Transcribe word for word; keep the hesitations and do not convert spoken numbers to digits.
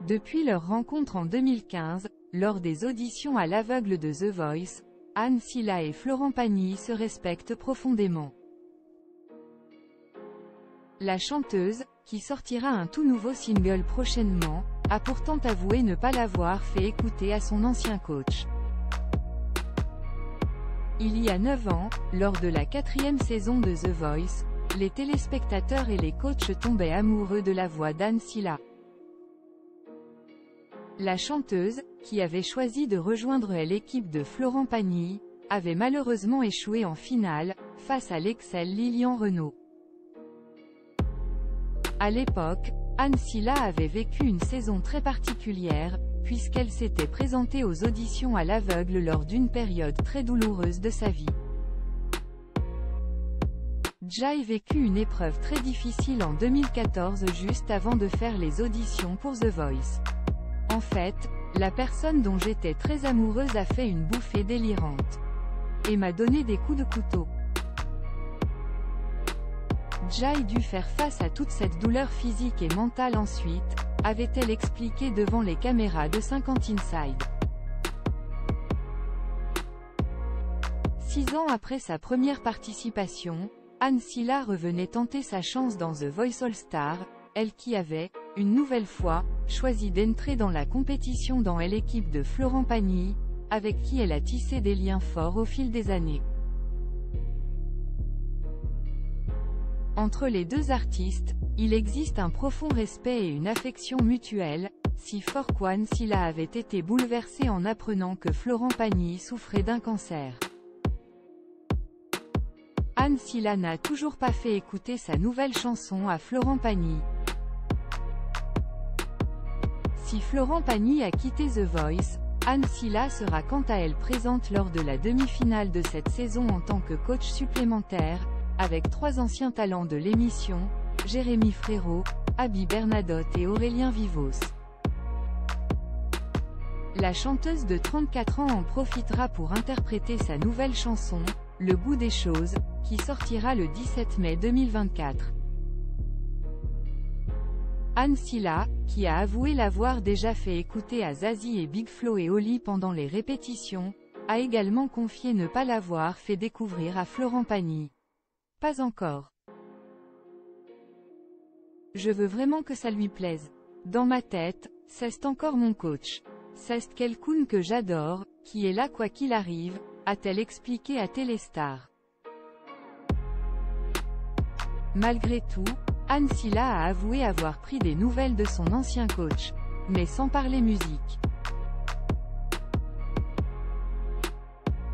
Depuis leur rencontre en deux mille quinze, lors des auditions à l'aveugle de The Voice, Anne Silla et Florent Pagny se respectent profondément. La chanteuse, qui sortira un tout nouveau single prochainement, a pourtant avoué ne pas l'avoir fait écouter à son ancien coach. Il y a neuf ans, lors de la quatrième saison de The Voice, les téléspectateurs et les coachs tombaient amoureux de la voix d'Anne Silla. La chanteuse, qui avait choisi de rejoindre l'équipe de Florent Pagny, avait malheureusement échoué en finale, face à l'excel Lilian Renaud. À l'époque, Anne Silla avait vécu une saison très particulière, puisqu'elle s'était présentée aux auditions à l'aveugle lors d'une période très douloureuse de sa vie. Jai vécut une épreuve très difficile en deux mille quatorze juste avant de faire les auditions pour The Voice. En fait, la personne dont j'étais très amoureuse a fait une bouffée délirante. Et m'a donné des coups de couteau. Jai dut faire face à toute cette douleur physique et mentale ensuite, avait-elle expliqué devant les caméras de cinquante Inside. Six ans après sa première participation, Anne Silla revenait tenter sa chance dans The Voice All Star, elle qui avait, une nouvelle fois, choisi d'entrer dans la compétition dans l'équipe de Florent Pagny, avec qui elle a tissé des liens forts au fil des années. Entre les deux artistes, il existe un profond respect et une affection mutuelle, si fort qu'Anne Silla avait été bouleversée en apprenant que Florent Pagny souffrait d'un cancer. Anne Silla n'a toujours pas fait écouter sa nouvelle chanson à Florent Pagny. Si Florent Pagny a quitté The Voice, Anne Silla sera quant à elle présente lors de la demi-finale de cette saison en tant que coach supplémentaire, avec trois anciens talents de l'émission, Jérémy Frérot, Abby Bernadotte et Aurélien Vivos. La chanteuse de trente-quatre ans en profitera pour interpréter sa nouvelle chanson, Le goût des choses, qui sortira le dix-sept mai deux mille vingt-quatre. Anne Silla, qui a avoué l'avoir déjà fait écouter à Zazie et Big Flo et Oli pendant les répétitions, a également confié ne pas l'avoir fait découvrir à Florent Pagny. Pas encore. Je veux vraiment que ça lui plaise. Dans ma tête, c'est encore mon coach. C'est quelqu'un que j'adore, qui est là quoi qu'il arrive, a-t-elle expliqué à Téléstar. Malgré tout, Anne Silla a avoué avoir pris des nouvelles de son ancien coach, mais sans parler musique.